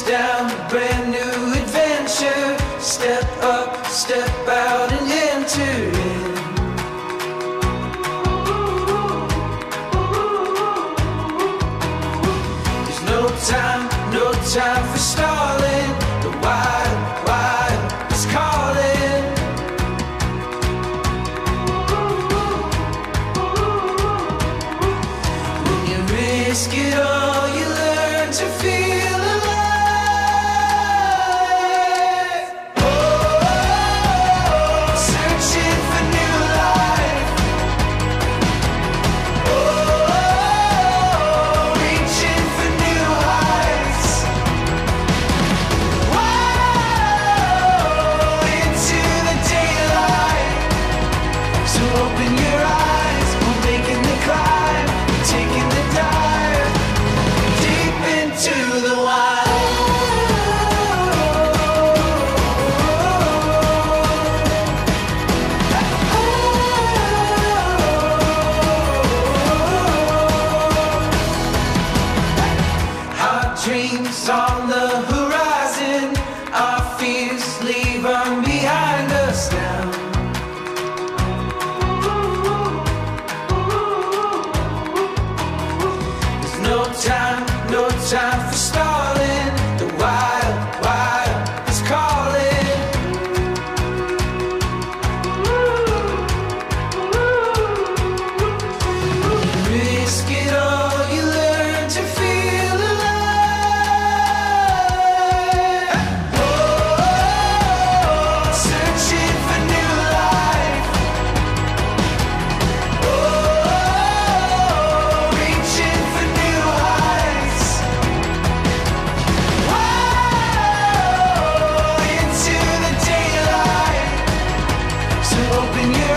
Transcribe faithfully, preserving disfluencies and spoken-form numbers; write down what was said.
down, brand new adventure. Step up, step out and enter in. There's no time, no time for stalling. The wild, wild is calling. When you risk it all, you learn to feel alive. Oh, searching for new life. Oh, reaching for new heights. Whoa, into the daylight. So open your eyes, we're making the climb, we're taking the dive deep into the wild. Our dreams on the horizon, our fears leave them behind us now. There's no time, no time for stalling. The wild, wild is calling. Risk it all, you learn to feel alive. Oh, searching for new life. Oh, reaching for new heights. Whoa, into the daylight. So open your